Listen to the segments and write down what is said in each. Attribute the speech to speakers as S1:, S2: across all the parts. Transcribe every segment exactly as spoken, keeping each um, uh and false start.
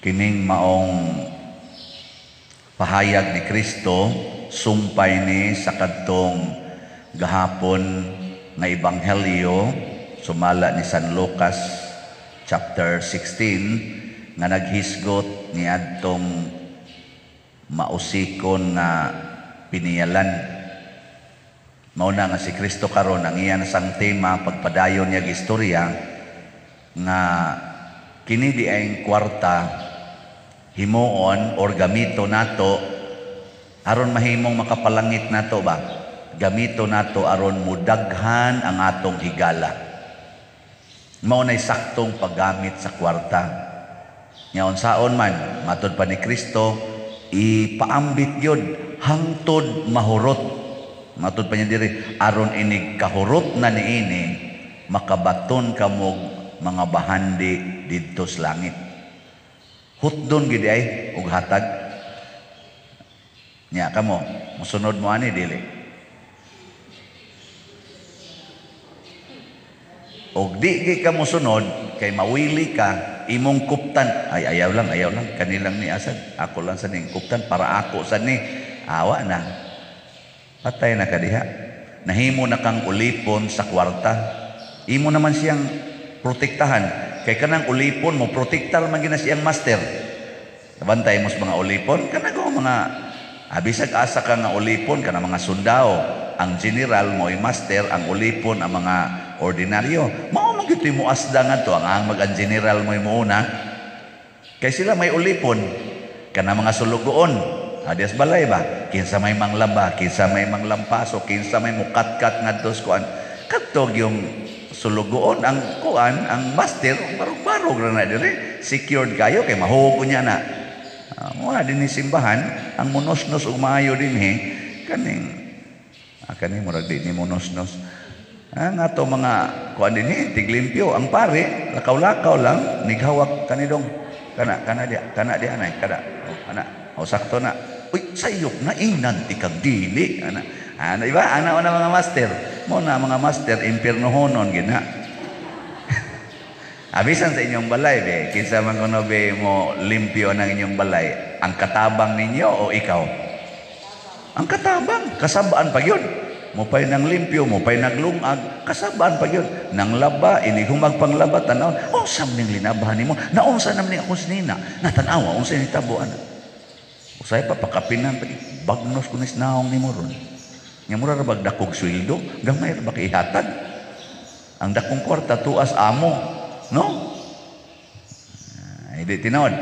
S1: kining maong pahayag ni Kristo sumpay ni sa kadtong gahapon nga ebanghelyo sumala ni San Lucas chapter sixteen nga naghisgot ni adtong mausikon nga piniyalan. Mauna nga si Kristo karon ang iyan sang tema pagpadayon niya istorya nga kini di ay kwarta himuon or gamito nato aron mahimong makapalangit nato ba, gamito nato aron mudaghan ang atong higala. Mao nay saktong paggamit sa kwarta. Nya unsaon man matud pa ni Kristo, ipaambit yun hangtod mahurot. Matud pa niya diri, aron inig kahurot na niini makabaton kamog mga bahandi didto sa langit. Hutdon gid ay ug hatag. Nya kamo mosunod mo ani dili. Og di kay ka mosunod kay mawili ka imong kuptan. Ay ayaw lang, ayaw lang kanilang ni asad. Ako lang sa ning kuptan para ako sa ni. Awa na. Patay na kadiha. Nahimo na kang ulipon sa kwarta. Imo naman siyang protektahan. Kay kanang ulipon mo protektar man gina siyang master. Bantay mo sa mga ulipon kana go mga abisag asa ka nga ulipon kana mga sundao. Ang general mo ay master, ang ulipon ang mga ordinaryo. Mao man gito mo asda nga to ang ang mag general mo una. Kay sila may ulipon kana mga sulugoon. Adias balay ba? Kinsa may manglaba, kinsa may manglampaso, kinsa may mukatkat ngadto sa kuan. Kadtog yung sulugoon ang kuan, ang master barog-barog ra na dire. Secured kayo kay mahugo niya na. Uh, mo din ni simbahan ang monosnos ug maayo din he kaning ah, kaning murag di ni monosnos. Ang ato mga kuan din he tiglimpyo ang pare lakaw-lakaw lang nighawak kanidong kana kana dia kana dia anay kada oh, ana o sakto na. Uy, sayop na inan ti kag dili ana. Ano iba? Ana na mga master. Mo na mga master impiernohonon gina. Abisan sa inyong balay be, kinsa man kuno be mo limpyo ng inyong balay, ang katabang ninyo o ikaw? Ang katabang, kasabaan pa yun. Mo pa'y nang limpyo, mo pa'y naglungag, kasabaan pa yun. Nang laba, ini humagpang laba, tanaw, oh, sam ning linabahan ni mo, naunsa naman ni akong sinina, natanawa, unsa ni tabuan. Usay pa pakapinan pa bagnos kunis naong ni mo ron. Nya mura ra bagdakog sweldo, gamay ra ba kay ihatag. Ang dakong kwarta tuas amo, no? Ay di tinod.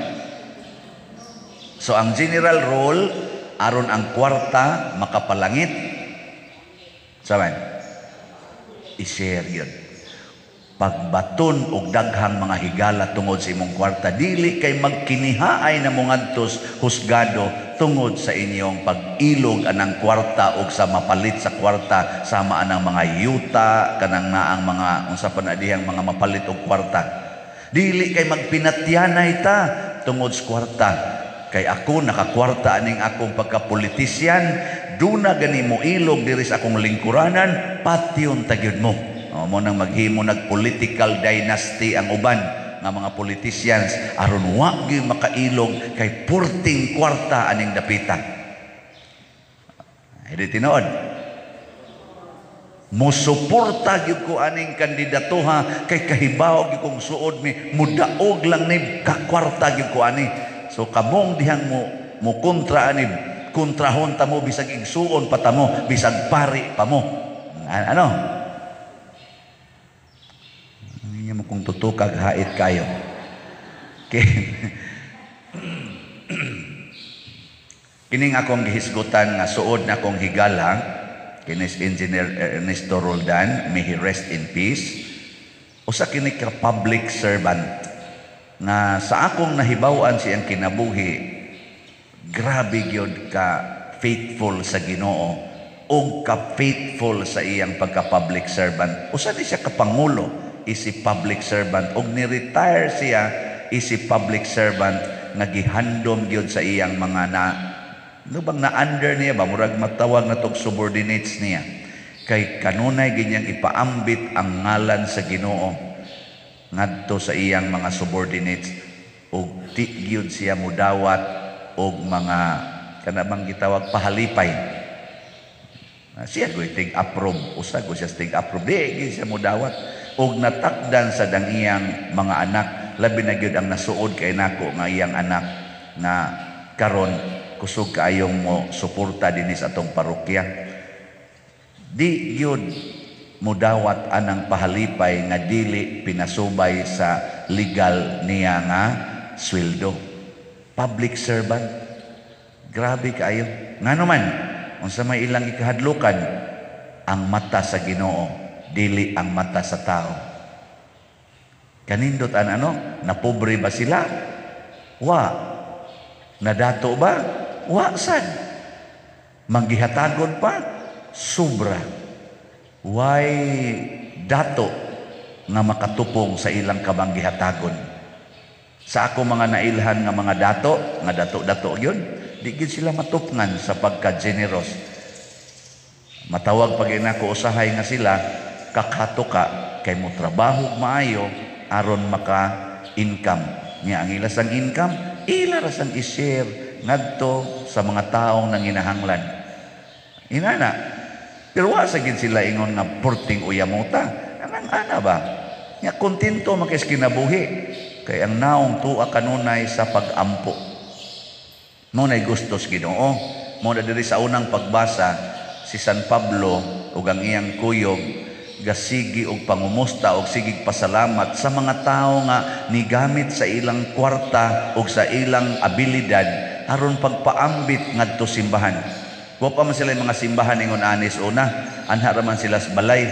S1: So ang general rule aron ang kwarta makapalangit. Saban? I-share yun. Pagbaton og daghang mga higala tungod sa imong kwarta, dili kay magkinihaay na mo ngadtos husgado tungod sa inyong pag-ilog anang kwarta og sa mapalit sa kwarta sama anang mga yuta kanang naang mga unsa pa na dihang mga mapalit og kwarta. Dili kay magpinatyanay ta tungod sa kwarta. Kay ako nakakwarta aning akong pagkapolitisyan, duna gani mo ilog diri sa akong lingkuranan, patyon tagyud mo. O mo nang maghimo nag political dynasty ang uban nga mga politicians aron wa gyud makailog kay purting kwarta aning dapitan. Idi tinuod. Mosuporta gyud ko aning kandidatuha kay kahibaw gyud kong suod mi mudaog lang ni ka kwarta gyud ko ani. So kamong dihang mo mo kontra ani kontrahon ta mo bisag igsuon pa ta mo bisag pari pa mo. Ano? Mo kung tutukag hait kayo. Okay. Kining akong gihisgutan nga suod na akong higala kinis Engineer Ernesto Roldan, may he rest in peace. Usa kini ka public servant nga sa akong nahibaw-an siyang kinabuhi, grabe gyud ka faithful sa Ginoo o ka faithful sa iyang pagka public servant. Usa di siya kapangulo, isi public servant og ni-retire siya isi public servant nga gihandom gyud sa iyang mga na no bang na under niya ba murag matawag na tog subordinates niya kay kanunay ganyang ipaambit ang ngalan sa Ginoo ngadto sa iyang mga subordinates ug ti gyud siya mudawat og mga kanabang gitawag pahalipay. Uh, siya goy tig approve, usa go siya tig approve, di gyud siya mudawat og natakdan sa dangiyang mga anak, labi na gyud ang nasuod kay nako nga iyang anak nga karon kusog kaayong mo suporta dinhi sa atong parokya. Di gyud mudawat anang pahalipay nga dili pinasubay sa legal niya nga sweldo. Public servant, grabe kaayo. Ngano man unsa may ilang ikahadlukan, ang mata sa Ginoo dili ang mata sa tao. Kanindot an ano, napobre ba sila? Wa. Nadato ba? Wa sad. Manggihatagon pa? Sobra. Why dato nga makatupong sa ilang kamanggihatagon? Sa ako mga nailhan nga mga dato, nga dato-dato yun, di gid sila matupngan sa pagka-generous. Matawag pag inako usahay nga sila, kakato ka, kay mo trabaho maayo, aron maka-income. Nga ang ilasang income, ilarasang i-share ngadto sa mga taong nanginahanglan. Inana, pero wa sa gid sila ingon nga porting uyamuta. Anang ana ba? Nga kontento makis kinabuhi. Kay ang naong tuwa kanunay sa pag-ampo. Mo nay gustos Ginoo. Mo na diri sa unang pagbasa si San Pablo ug ang iyang kuyog gasigi og pangumusta og sigig pasalamat sa mga tao nga nigamit sa ilang kwarta ug sa ilang abilidad aron pagpaambit ngadto simbahan. Wa pa man sila mga simbahan ingon anis una, anha ra man sila sa balay.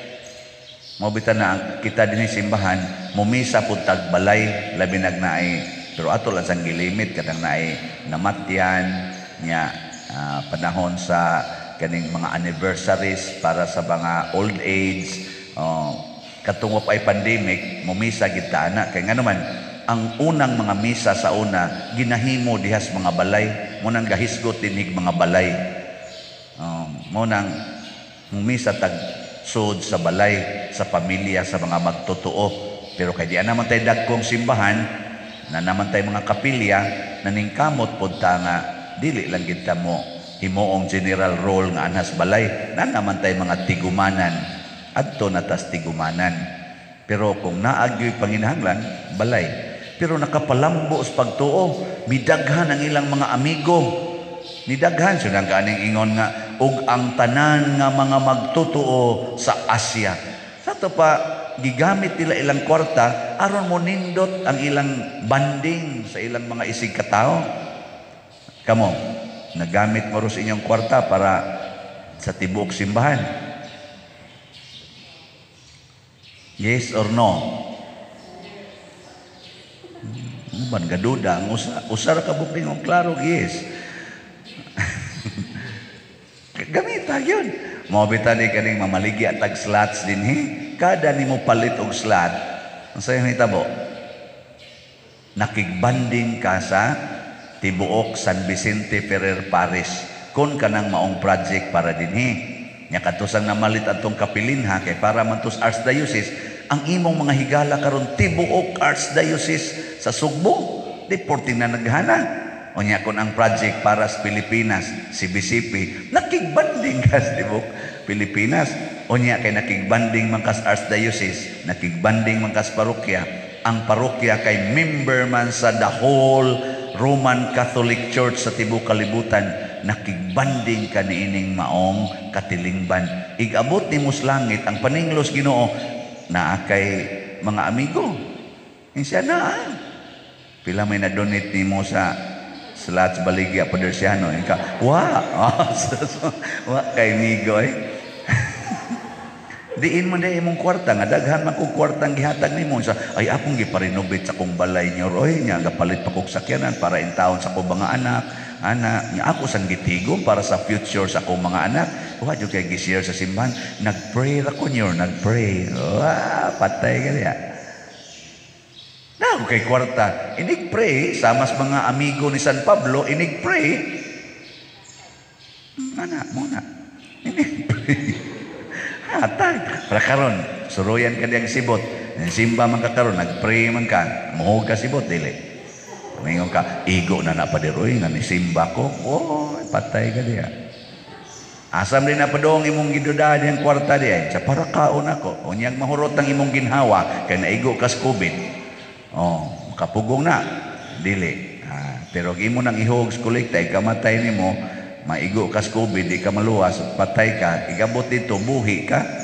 S1: Mobita na kita dinhi simbahan, mumisa pud tag balay labi nagnaay. Pero ato lang sang gilimit kadang naay namatyan nya uh, panahon sa kaning mga anniversaries para sa mga old age. Uh, katungop ay pandemic, mumisa gid ta ana kay ngano man ang unang mga misa sa una ginahimo dihas mga balay, mo nang gahisgot dinig mga balay. Um, mo nang mumisa tag sud sa balay, sa pamilya, sa mga magtotoo. Pero kay di naman tayo dagkong simbahan, na naman tayo mga kapilya, naningkamot po ta nga, dili lang kita mo himuong general role nga anhas balay, na naman tayo mga tigumanan, adto na tas tigumanan. Pero kung naagyo'y panginahanglan, balay. Pero nakapalambo sa pagtuo, midaghan ang ilang mga amigo, nidaghan siya ng kaning ingon nga ug ang tanan nga mga magtutuo sa Asia. Sa to pa gigamit nila ilang kwarta aron mo nindot ang ilang banding sa ilang mga isig katao. Kamo nagamit mo ro sa inyong kwarta para sa tibuok simbahan. Yes or no? Ban gaduda ang usa usar ka bukling og klaro, yes. Gamita yun. Mabita ni kaning mamaligi at tag slots din he. Kada ni mo palit og slot. Ang sa'yo hitabo, nakigbanding ka sa tibuok San Vicente Ferrer Parish. Kung ka nang maong project para din he. Nya katusang namalit atong kapilinha kay para man tos Archdiocese. Ang imong mga higala karon tibuok Archdiocese sa Sugbo. Di porting na naghana. O niya kung ang project para sa Pilipinas, si B C P, nakigbanding ka sa tibok Pilipinas. O niya kay nakigbanding man kas Archdiocese, nakigbanding man kas parokya. Ang parokya kay member man sa the whole Roman Catholic Church sa tibok kalibutan, nakigbanding ka niining maong katilingban. Igabot ni muslangit ang paninglos Ginoo na kay mga amigo. Insya na, pila may na-donate ni mo sa Slats Baligya Padersiano, ka wa oh, so, so, wa kay migo eh. Diin mo na imong kwarta nga daghan man kog kwartang gihatag nimo sa ay akong giparenovate sa kong balay niyo roy nya gapalit pa kog sakyanan para in taon sa kong mga anak ana nya ako sang gitigom para sa future sa akong mga anak. Wa jud kay gi-share sa simbahan, nagpray ra ko niyo, nagpray. Wa patay kaya. Na ako kay kwarta, inig-pray, sama sa mga amigo ni San Pablo, inig-pray. Ana, muna. Inig-pray. Hatag. Para karon, suruyan ka diyang sibot. Simba man ka karon, nag-pray man ka, muhog ka sibot, dili. Mingon ka, igo na napadiroy nga ni simba ko. Oh, patay ka diya. Asam din na padong imong gidudahan yung kwarta diya. Sa para kaon ako. O niyang mahurot ang imong ginhawa kay naigo kas COVID. Oh, makapugong na. Dili. Ah, pero imo nang ihog kolekta, kamatay nimo, maigo kas COVID, di ka maluwas, patay ka, igabot dito, buhi ka.